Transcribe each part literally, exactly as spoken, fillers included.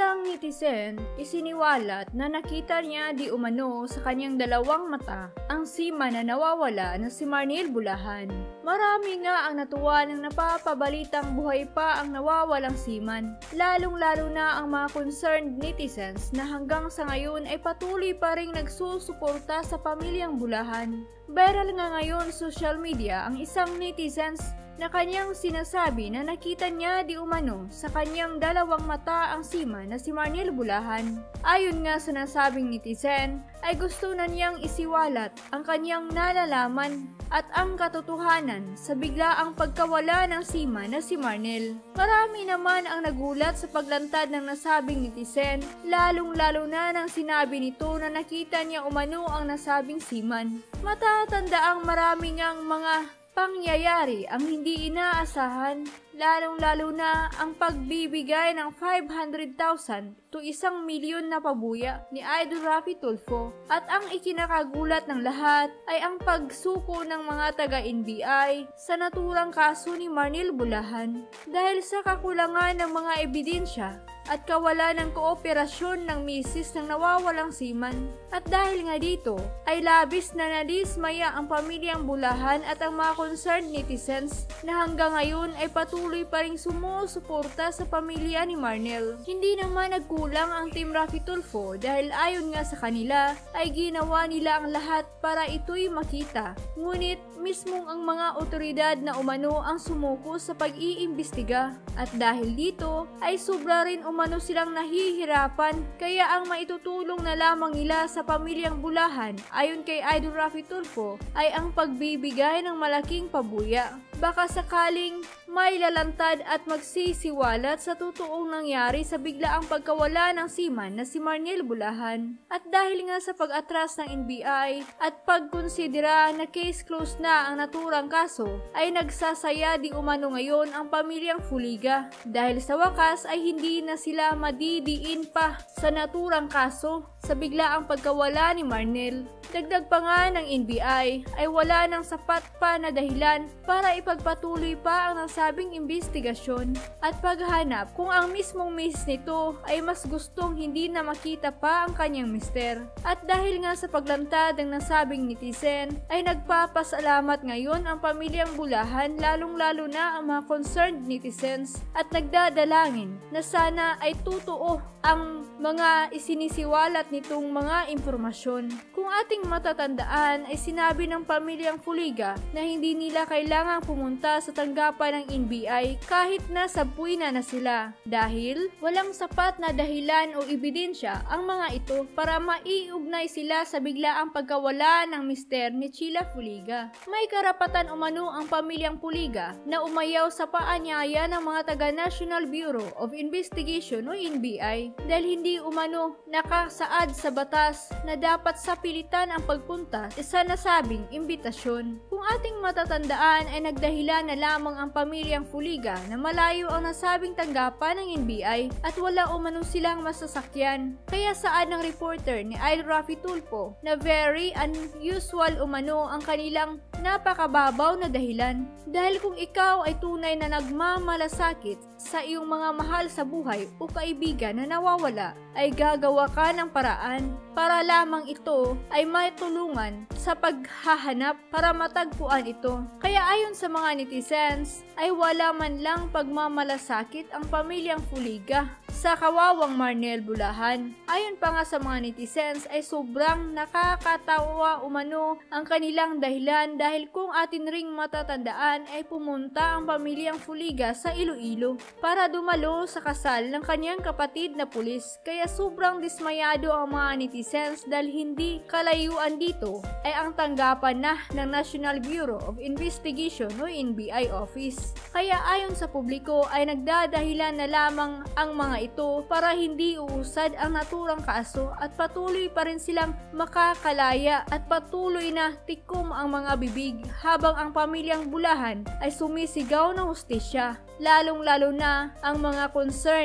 Isang netizen isiniwalat na nakita niya di umano sa kanyang dalawang mata ang seaman na nawawala na si Marnel Bulahan. Marami nga ang natuwa nang napapabalitang buhay pa ang nawawalang seaman, lalong-lalo na ang mga concerned netizens na hanggang sa ngayon ay patuloy pa ring nagsusuporta sa pamilyang Bulahan. Viral nga ngayon social media ang isang netizens na kanyang sinasabi na nakita niya di umano sa kanyang dalawang mata ang seaman na si Marnel Bulahan. Ayon nga sa nasabing netizen, ay gusto na niyang isiwalat ang kanyang nalalaman at ang katotohanan sa biglaang pagkawala ng seaman na si Marnel. Marami naman ang nagulat sa paglantad ng nasabing netizen, lalong-lalo na nang sinabi nito na nakita niya umano ang nasabing seaman. Matatanda ang marami ngang mga pangyayari ang hindi inaasahan, lalong-lalo na ang pagbibigay ng five hundred thousand to isang milyon na pabuya ni Idol Raffy Tulfo. At ang ikinakagulat ng lahat ay ang pagsuko ng mga taga-N B I sa naturang kaso ni Marnel Bulahan dahil sa kakulangan ng mga ebidensya at kawalan ng kooperasyon ng misis ng nawawalang seaman. At dahil nga dito, ay labis na nadismaya ang pamilyang Bulahan at ang mga concerned netizens na hanggang ngayon ay patuloy pa ring sumusuporta sa pamilya ni Marnel. Hindi naman nagkulang ang Team Raffy Tulfo dahil ayon nga sa kanila ay ginawa nila ang lahat para ito'y makita. Ngunit mismong ang mga otoridad na umano ang sumuko sa pag-iimbestiga at dahil dito ay sobra rin umano silang nahihirapan, kaya ang maitutulong na lamang nila sa pamilyang Bulahan ayon kay Idol Raffy Tulfo ay ang pagbibigay ng malaking pabuya. Baka sakaling may lalantad at magsisiwalat sa totoong nangyari sa biglaang pagkawala ng seaman na si Marnel Bulahan. At dahil nga sa pag-atras ng N B I at pagkonsidera na case closed na ang naturang kaso, ay nagsasaya di umano ngayon ang pamilyang Fuliga dahil sa wakas ay hindi na sila madidiin pa sa naturang kaso sa biglaang pagkawala ni Marnel. Dagdag pa nga ng N B I ay wala nang sapat pa na dahilan para ipagpatuloy pa ang nasabing investigasyon at paghanap kung ang mismong miss nito ay mas gustong hindi na makita pa ang kanyang mister. At dahil nga sa paglantad ng nasabing netizen ay nagpapasalamat ngayon ang pamilyang Bulahan, lalong-lalo na ang mga concerned netizens, at nagdadalangin na sana ay totoo ang mga isinisiwalat nitong mga impormasyon. Kung ating matatandaan ay sinabi ng pamilyang Fuliga na hindi nila kailangang pumunta sa tanggapan ng N B I kahit na sabpuy na na sila dahil walang sapat na dahilan o ebidensya ang mga ito para maiugnay sila sa biglaang pagkawala ng mister ni Sheila Fuliga. May karapatan umano ang pamilyang Fuliga na umayaw sa paanyaya ng mga taga National Bureau of Investigation o N B I dahil hindi umano nakasaad sa batas na dapat sapilitan ang pagpunta sa nasabing imbitasyon. Kung ating matatandaan ay nagdahilan na lamang ang pamilyang Fuliga na malayo ang nasabing tanggapan ng N B I at wala umano silang masasakyan. Kaya saad ng reporter ni Idol Raffy Tulfo na very unusual umano ang kanilang napakababaw na dahilan. Dahil kung ikaw ay tunay na nagmamalasakit sa iyong mga mahal sa buhay o kaibigan na nawawala, ay gagawa ka ng paraan para lamang ito ay maitulungan sa paghahanap para matagpuan ito. Kaya ayon sa mga netizens ay wala man lang pagmamalasakit ang pamilyang Fuliga sa kawawang Marnel Bulahan. Ayon pa nga sa mga netizens ay sobrang nakakatawa umano ang kanilang dahilan dahil kung atin ring matatandaan ay pumunta ang pamilyang Fuliga sa Iloilo para dumalo sa kasal ng kanyang kapatid na pulis. Kaya sobrang dismayado ang mga netizens dahil hindi kalayuan dito ay ang tanggapan na ng National Bureau of Investigation o N B I office. Kaya ayon sa publiko ay nagdadahilan na lamang ang mga ito para hindi uusad ang naturang kaso at patuloy pa rin silang makakalaya at patuloy na tikom ang mga bibig habang ang pamilyang Bulahan ay sumisigaw ng hustisya, lalong-lalo na ang mga concerned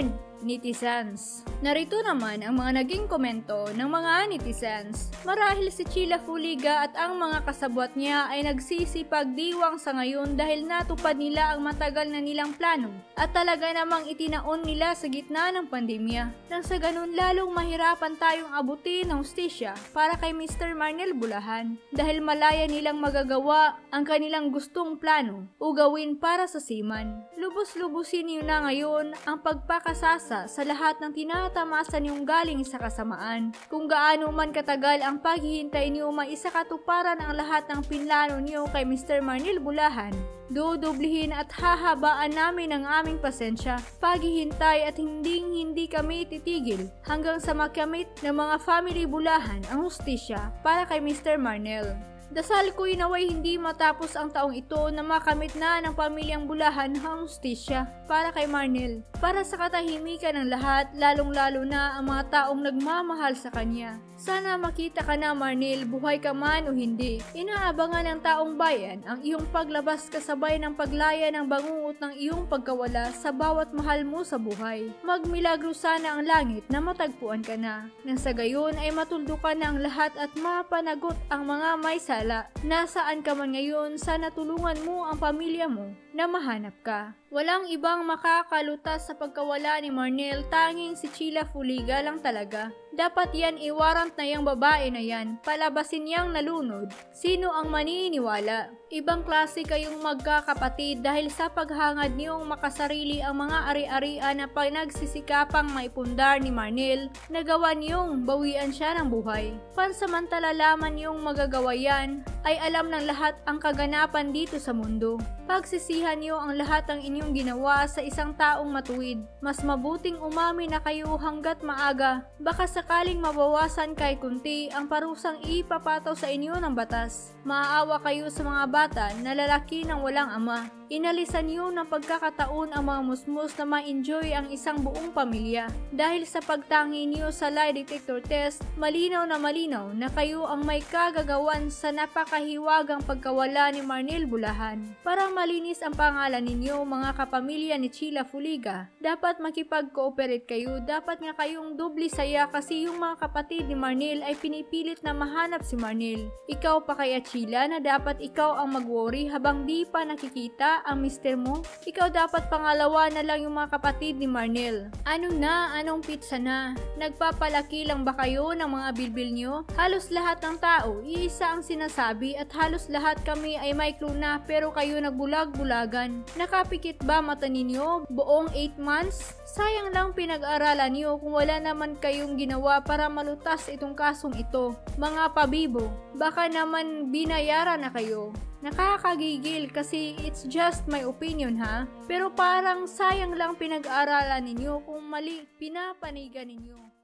netizens. Narito naman ang mga naging komento ng mga netizens. Marahil si Sheila Fuliga at ang mga kasabwat niya ay nagsisipagdiwang sa ngayon dahil natupad nila ang matagal na nilang plano at talaga namang itinaon nila sa gitna ng pandemya. Nang sa ganun lalong mahirapan tayong abutin ng hustisya para kay Mister Marnel Bulahan dahil malaya nilang magagawa ang kanilang gustong plano o gawin para sa Seaman. Lubos-lubusin niyo na ngayon ang pagpakasasa sa lahat ng tinatamasa niyong galing sa kasamaan. Kung gaano man katagal ang paghihintay niyo maisakatuparan ang lahat ng pinlano niyo kay Mister Marnel Bulahan, dudublihin at hahabaan namin ang aming pasensya, paghihintay at hinding-hindi kami titigil hanggang sa makamit ng mga family Bulahan ang hustisya para kay Mister Marnel. Dasal ko'y naway hindi matapos ang taong ito na makamit na ng pamilyang Bulahan ang hustisya para kay Marnel, para sa katahimikan ng lahat, lalong-lalo na ang mga taong nagmamahal sa kanya. Sana makita ka na Marnel, buhay ka man o hindi. Inaabangan ng taong bayan ang iyong paglabas kasabay ng paglaya ng bangungot ng iyong pagkawala sa bawat mahal mo sa buhay. Magmilagro sana ang langit na matagpuan ka na. Nang sa gayon ay matuldukan na ang lahat at mapanagot ang mga may sala. Nasaan ka man ngayon, sana tulungan mo ang pamilya mo na mahanap ka. Walang ibang makakalutas sa pagkawala ni Marnel, tanging si Sheila Fuliga lang talaga. Dapat yan iwarant na yung babae na yan, palabasin niyang nalunod. Sino ang maniniwala? Ibang klase kayong magkakapatid dahil sa paghangad niyong makasarili ang mga ari-arian na pinagsisikapang maipundar ni Marnel, nagawa niyong bawian siya ng buhay. Pansamantala lamang niyong magagawa yan, ay alam ng lahat ang kaganapan dito sa mundo. Pagsisihan niyo ang lahat ng inyong ginawa sa isang taong matuwid. Mas mabuting umami na kayo hanggat maaga. Baka sakaling mabawasan kay kunti ang parusang ipapataw sa inyo ng batas. Maaawa kayo sa mga bata na lalaki ng walang ama. Inalisan niyo ng pagkakataon ang mga musmus na ma-enjoy ang isang buong pamilya. Dahil sa pagtangi niyo sa lie detector test, malinaw na malinaw na kayo ang may kagagawan sa napakahiwagang pagkawala ni Marnel Bulahan. Para malinis ang pangalan ninyo mga kapamilya ni Sheila Fuliga, dapat makipag-cooperate kayo. Dapat nga kayong doble saya kasi yung mga kapatid ni Marnel ay pinipilit na mahanap si Marnel. Ikaw pa kaya Sheila na dapat ikaw ang mag-worry habang di pa nakikita ang mister mo? Ikaw dapat pangalawa na lang yung mga kapatid ni Marnel. Ano na? Anong pizza na? Nagpapalaki lang ba kayo ng mga bilbil nyo? Halos lahat ng tao, iisa ang sinasabi at halos lahat kami ay may clue na pero kayo nagbulag-bulagan. Nakapikit ba mata ninyo? Buong eight months? Sayang lang pinag-aralan nyo kung wala naman kayong ginawa para malutas itong kasong ito. Mga pabibo, baka naman binayaran na kayo. Nakakagigil kasi it's just my opinion ha. Pero parang sayang lang pinag-aralan ninyo kung mali pinapanigan ninyo.